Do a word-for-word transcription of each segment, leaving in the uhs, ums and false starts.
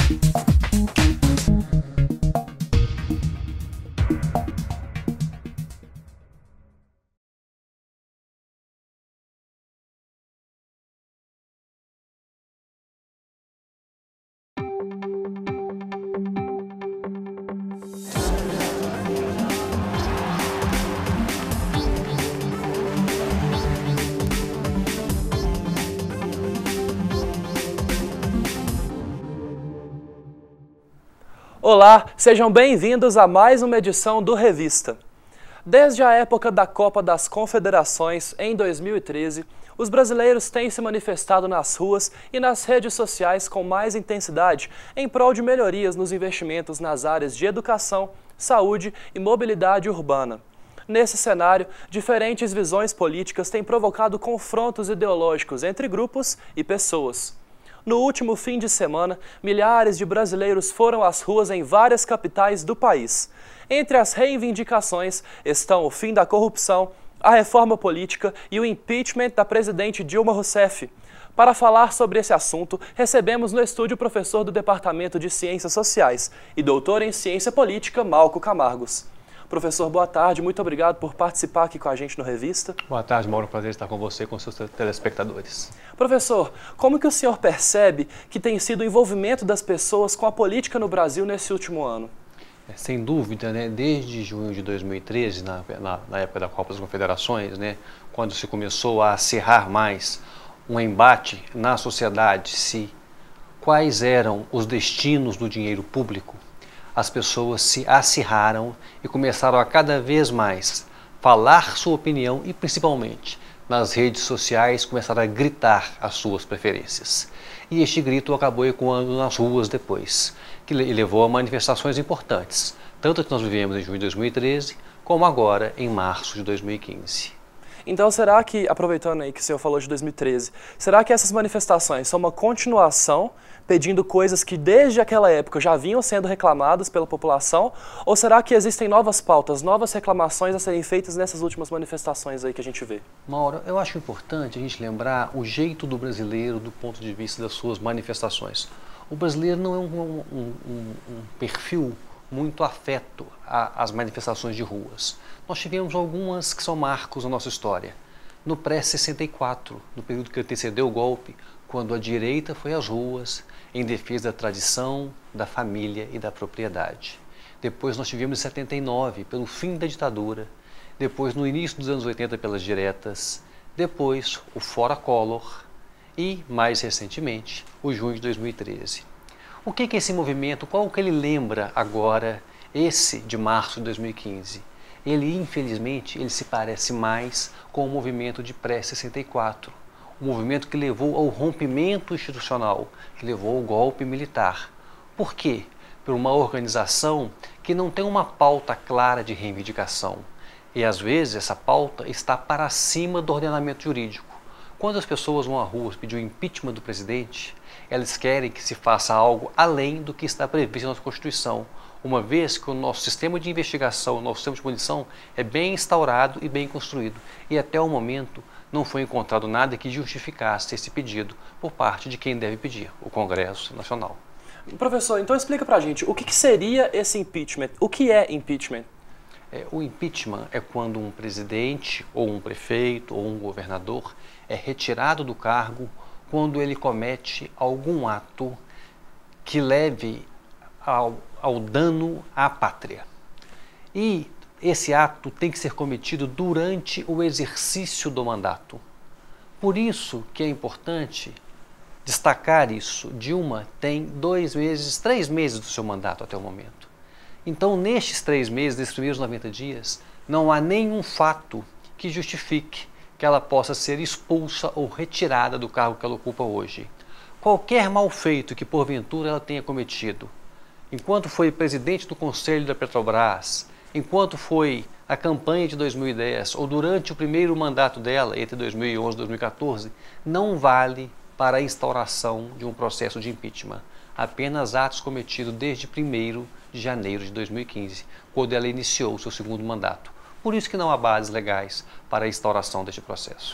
Olá, sejam bem-vindos a mais uma edição do Revista. Desde a época da Copa das Confederações, em dois mil e treze, os brasileiros têm se manifestado nas ruas e nas redes sociais com mais intensidade em prol de melhorias nos investimentos nas áreas de educação, saúde e mobilidade urbana. Nesse cenário, diferentes visões políticas têm provocado confrontos ideológicos entre grupos e pessoas. No último fim de semana, milhares de brasileiros foram às ruas em várias capitais do país. Entre as reivindicações estão o fim da corrupção, a reforma política e o impeachment da presidente Dilma Rousseff. Para falar sobre esse assunto, recebemos no estúdio o professor do Departamento de Ciências Sociais e doutor em Ciência Política, Malco Camargos. Professor, boa tarde, muito obrigado por participar aqui com a gente no Revista. Boa tarde, Mauro, prazer estar com você e com seus telespectadores. Professor, como que o senhor percebe que tem sido o envolvimento das pessoas com a política no Brasil nesse último ano? É, sem dúvida, né, desde junho de dois mil e treze, na, na, na época da Copa das Confederações, né, quando se começou a acirrar mais um embate na sociedade se quais eram os destinos do dinheiro público, as pessoas se acirraram e começaram a cada vez mais falar sua opinião e, principalmente, nas redes sociais, começaram a gritar as suas preferências. E este grito acabou ecoando nas ruas depois, que levou a manifestações importantes, tanto que nós vivemos em junho de dois mil e treze, como agora em março de dois mil e quinze. Então, será que, aproveitando aí que o senhor falou de dois mil e treze, será que essas manifestações são uma continuação, pedindo coisas que desde aquela época já vinham sendo reclamadas pela população, ou será que existem novas pautas, novas reclamações a serem feitas nessas últimas manifestações aí que a gente vê? Mauro, eu acho importante a gente lembrar o jeito do brasileiro do ponto de vista das suas manifestações. O brasileiro não é um, um, um, um perfil muito afeto às manifestações de ruas. Nós tivemos algumas que são marcos na nossa história. No pré sessenta e quatro, no período que antecedeu o golpe, quando a direita foi às ruas em defesa da tradição, da família e da propriedade. Depois nós tivemos em setenta e nove, pelo fim da ditadura. Depois, no início dos anos oitenta, pelas diretas. Depois, o Fora Collor. E, mais recentemente, o junho de dois mil e treze. O que é esse movimento, qual que ele lembra agora, esse de março de dois mil e quinze? Ele, infelizmente, ele se parece mais com o movimento de pré sessenta e quatro, o movimento que levou ao rompimento institucional, que levou ao golpe militar. Por quê? Por uma organização que não tem uma pauta clara de reivindicação. E, às vezes, essa pauta está para cima do ordenamento jurídico. Quando as pessoas vão à rua pedir o impeachment do presidente, elas querem que se faça algo além do que está previsto na nossa Constituição, uma vez que o nosso sistema de investigação, o nosso sistema de punição é bem instaurado e bem construído. E até o momento não foi encontrado nada que justificasse esse pedido por parte de quem deve pedir, o Congresso Nacional. Professor, então explica pra gente, o que, que seria esse impeachment? O que é impeachment? É, o impeachment é quando um presidente, ou um prefeito, ou um governador é retirado do cargo quando ele comete algum ato que leve ao, ao dano à pátria. E esse ato tem que ser cometido durante o exercício do mandato. Por isso que é importante destacar isso. Dilma tem dois meses, três meses do seu mandato até o momento. Então, nestes três meses, nesses primeiros noventa dias, não há nenhum fato que justifique que ela possa ser expulsa ou retirada do cargo que ela ocupa hoje. Qualquer mal feito que porventura ela tenha cometido, enquanto foi presidente do Conselho da Petrobras, enquanto foi a campanha de dois mil e dez ou durante o primeiro mandato dela, entre dois mil e onze e dois mil e quatorze, não vale para a instauração de um processo de impeachment. Apenas atos cometidos desde primeiro de janeiro de dois mil e quinze, quando ela iniciou o seu segundo mandato. Por isso que não há bases legais para a instauração deste processo.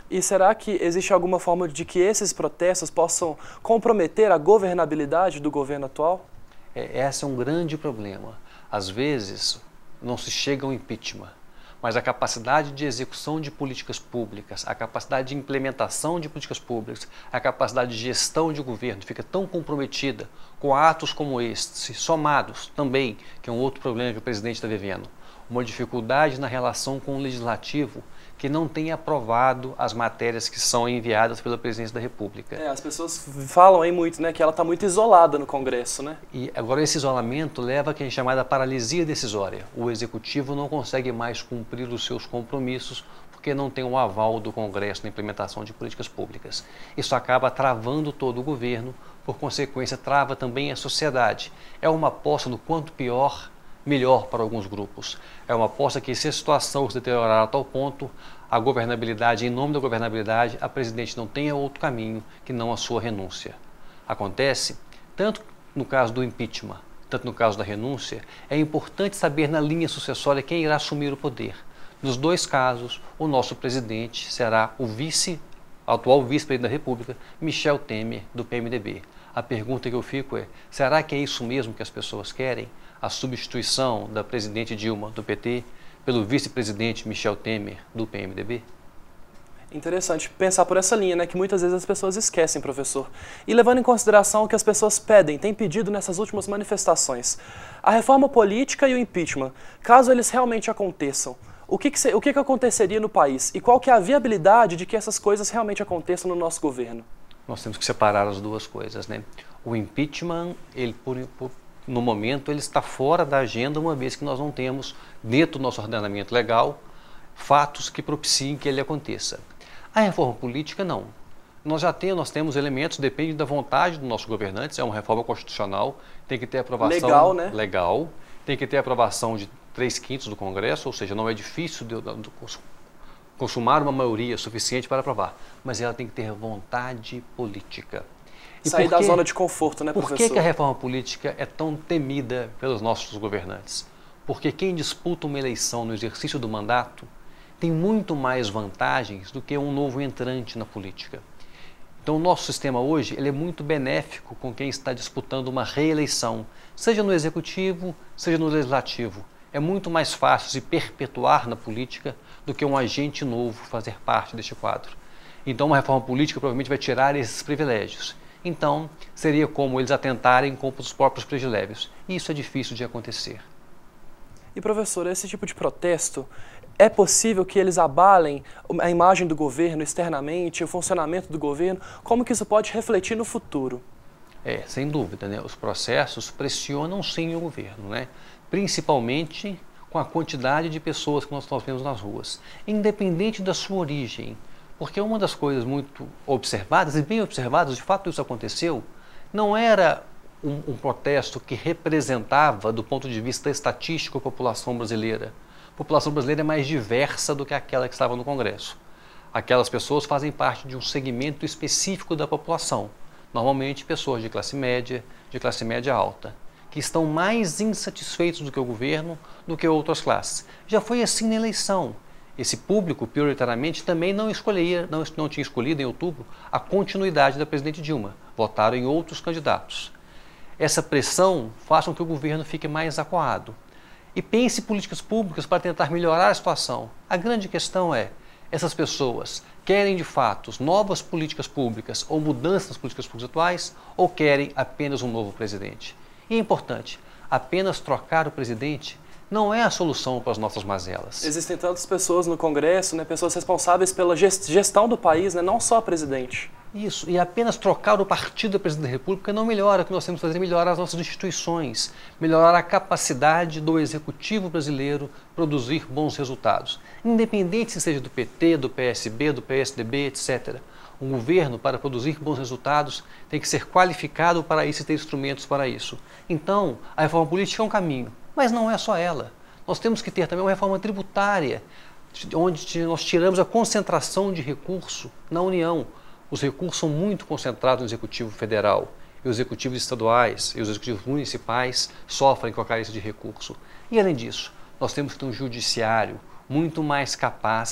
E será que existe alguma forma de que esses protestos possam comprometer a governabilidade do governo atual? É, esse é um grande problema. Às vezes, não se chega ao impeachment, mas a capacidade de execução de políticas públicas, a capacidade de implementação de políticas públicas, a capacidade de gestão de governo fica tão comprometida com atos como este, somados também, que é um outro problema que o presidente está vivendo, uma dificuldade na relação com o legislativo que não tem aprovado as matérias que são enviadas pela presidência da República. É, as pessoas falam aí muito, né, que ela está muito isolada no Congresso, né? E agora esse isolamento leva a que é chamada paralisia decisória. O Executivo não consegue mais cumprir os seus compromissos porque não tem o aval do Congresso na implementação de políticas públicas. Isso acaba travando todo o governo, por consequência trava também a sociedade. É uma aposta no quanto pior, melhor para alguns grupos. É uma aposta que, se a situação se deteriorar a tal ponto, a governabilidade, em nome da governabilidade, a presidente não tenha outro caminho que não a sua renúncia. Acontece, tanto no caso do impeachment, tanto no caso da renúncia, é importante saber na linha sucessória quem irá assumir o poder. Nos dois casos, o nosso presidente será o vice, atual vice-presidente da República, Michel Temer, do P M D B. A pergunta que eu fico é, será que é isso mesmo que as pessoas querem? A substituição da presidente Dilma, do P T, pelo vice-presidente Michel Temer, do P M D B? Interessante pensar por essa linha, né, que muitas vezes as pessoas esquecem, professor. E levando em consideração o que as pessoas pedem, têm pedido nessas últimas manifestações, a reforma política e o impeachment, caso eles realmente aconteçam, o que, que, o que, que aconteceria no país? E qual que é a viabilidade de que essas coisas realmente aconteçam no nosso governo? Nós temos que separar as duas coisas, né? O impeachment, ele por, por no momento, ele está fora da agenda, uma vez que nós não temos, dentro do nosso ordenamento legal, fatos que propiciem que ele aconteça. A reforma política, não. Nós já temos, nós temos elementos, depende da vontade dos nossos governantes, é uma reforma constitucional, tem que ter aprovação legal, né? legal, tem que ter aprovação de três quintos do Congresso, ou seja, não é difícil de, de, de consumar uma maioria suficiente para aprovar, mas ela tem que ter vontade política. E sair da zona de conforto, né, professor? Por que, que a reforma política é tão temida pelos nossos governantes? Porque quem disputa uma eleição no exercício do mandato tem muito mais vantagens do que um novo entrante na política. Então o nosso sistema hoje ele é muito benéfico com quem está disputando uma reeleição, seja no executivo, seja no legislativo. É muito mais fácil se perpetuar na política do que um agente novo fazer parte deste quadro. Então uma reforma política provavelmente vai tirar esses privilégios. Então, seria como eles atentarem contra os próprios privilégios. E isso é difícil de acontecer. E, professor, esse tipo de protesto, é possível que eles abalem a imagem do governo externamente, o funcionamento do governo? Como que isso pode refletir no futuro? É, sem dúvida, né? Os processos pressionam sim o governo, né? Principalmente com a quantidade de pessoas que nós, nós vemos nas ruas, independente da sua origem. Porque uma das coisas muito observadas, e bem observadas, de fato isso aconteceu, não era um, um protesto que representava, do ponto de vista estatístico, a população brasileira. A população brasileira é mais diversa do que aquela que estava no Congresso. Aquelas pessoas fazem parte de um segmento específico da população, normalmente pessoas de classe média, de classe média alta, que estão mais insatisfeitos do que o governo, do que outras classes. Já foi assim na eleição. Esse público, prioritariamente, também não, escolhia, não, não tinha escolhido em outubro a continuidade da presidente Dilma. Votaram em outros candidatos. Essa pressão faz com que o governo fique mais acuado. E pense em políticas públicas para tentar melhorar a situação. A grande questão é, essas pessoas querem de fato novas políticas públicas ou mudanças nas políticas públicas atuais ou querem apenas um novo presidente? E é importante, apenas trocar o presidente não é a solução para as nossas mazelas. Existem tantas pessoas no Congresso, né, pessoas responsáveis pela gestão do país, né, não só a presidente. Isso, e apenas trocar o partido da presidente da República não melhora. O que nós temos que fazer é melhorar as nossas instituições, melhorar a capacidade do executivo brasileiro produzir bons resultados. Independente se seja do P T, do P S B, do P S D B, etcétera. Um governo, para produzir bons resultados, tem que ser qualificado para isso e ter instrumentos para isso. Então, a reforma política é um caminho. Mas não é só ela. Nós temos que ter também uma reforma tributária, onde nós tiramos a concentração de recurso na União. Os recursos são muito concentrados no Executivo Federal. E os executivos estaduais e os executivos municipais sofrem com a carência de recurso. E além disso, nós temos que ter um judiciário muito mais capaz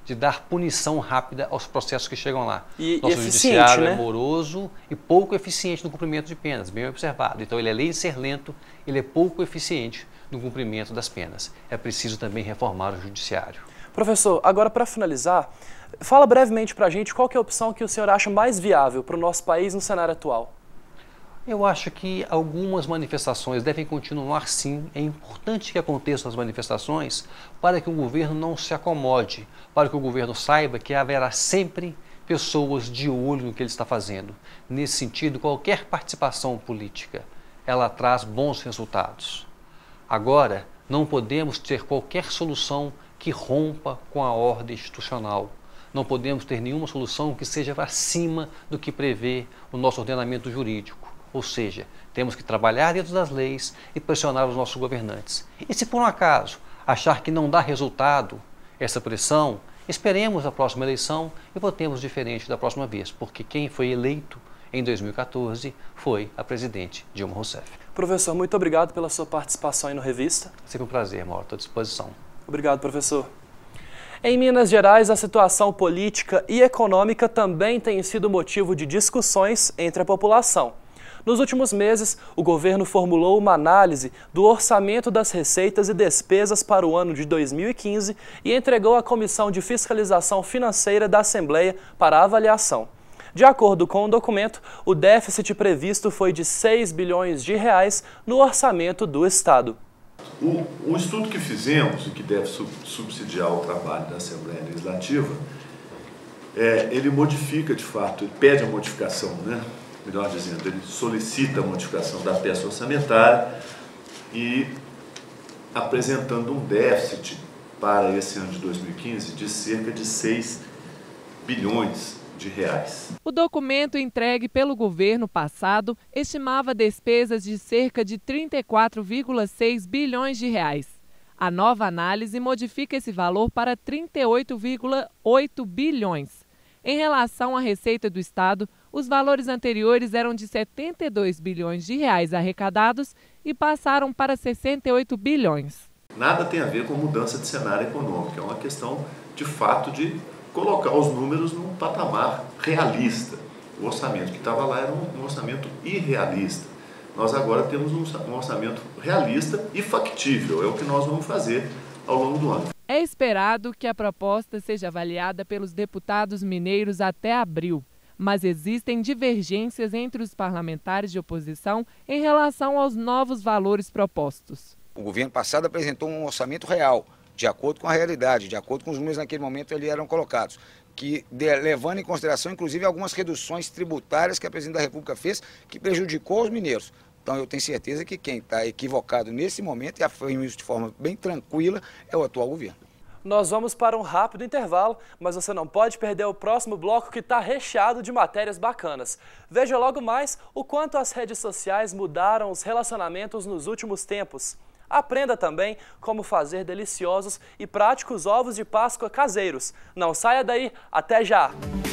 de dar punição rápida aos processos que chegam lá. E, Nosso e judiciário né? é moroso e pouco eficiente no cumprimento de penas, bem observado. Então ele, além de ser lento, ele é pouco eficiente no cumprimento das penas. É preciso também reformar o judiciário. Professor, agora para finalizar, fala brevemente para a gente qual que é a opção que o senhor acha mais viável para o nosso país no cenário atual. Eu acho que algumas manifestações devem continuar sim. É importante que aconteçam as manifestações para que o governo não se acomode, para que o governo saiba que haverá sempre pessoas de olho no que ele está fazendo. Nesse sentido, qualquer participação política, ela traz bons resultados. Agora, não podemos ter qualquer solução que rompa com a ordem institucional. Não podemos ter nenhuma solução que seja acima do que prevê o nosso ordenamento jurídico. Ou seja, temos que trabalhar dentro das leis e pressionar os nossos governantes. E se por um acaso achar que não dá resultado essa pressão, esperemos a próxima eleição e votemos diferente da próxima vez, porque quem foi eleito em dois mil e quatorze foi a presidente Dilma Rousseff. Professor, muito obrigado pela sua participação aí no Revista. Sempre um prazer, Mauro, estou à disposição. Obrigado, professor. Em Minas Gerais, a situação política e econômica também tem sido motivo de discussões entre a população. Nos últimos meses, o governo formulou uma análise do orçamento das receitas e despesas para o ano de dois mil e quinze e entregou à Comissão de Fiscalização Financeira da Assembleia para avaliação. De acordo com o documento, o déficit previsto foi de seis bilhões de reais no orçamento do Estado. O, o estudo que fizemos e que deve sub, subsidiar o trabalho da Assembleia Legislativa, é, ele modifica de fato, ele pede a modificação, né? Melhor dizendo, ele solicita a modificação da peça orçamentária e apresentando um déficit para esse ano de dois mil e quinze de cerca de seis bilhões de reais. O documento entregue pelo governo passado estimava despesas de cerca de trinta e quatro vírgula seis bilhões de reais. A nova análise modifica esse valor para trinta e oito vírgula oito bilhões. Em relação à receita do Estado, os valores anteriores eram de setenta e dois bilhões de reais arrecadados e passaram para sessenta e oito bilhões. Nada tem a ver com mudança de cenário econômico, é uma questão de fato de colocar os números num patamar realista. O orçamento que estava lá era um orçamento irrealista. Nós agora temos um orçamento realista e factível, é o que nós vamos fazer ao longo do ano. É esperado que a proposta seja avaliada pelos deputados mineiros até abril, mas existem divergências entre os parlamentares de oposição em relação aos novos valores propostos. O governo passado apresentou um orçamento real, de acordo com a realidade, de acordo com os números naquele momento ali eram colocados, que de, levando em consideração inclusive algumas reduções tributárias que a Presidente da República fez, que prejudicou os mineiros. Então eu tenho certeza que quem está equivocado nesse momento, e afirmo isso de forma bem tranquila, é o atual governo. Nós vamos para um rápido intervalo, mas você não pode perder o próximo bloco que está recheado de matérias bacanas. Veja logo mais o quanto as redes sociais mudaram os relacionamentos nos últimos tempos. Aprenda também como fazer deliciosos e práticos ovos de Páscoa caseiros. Não saia daí, até já!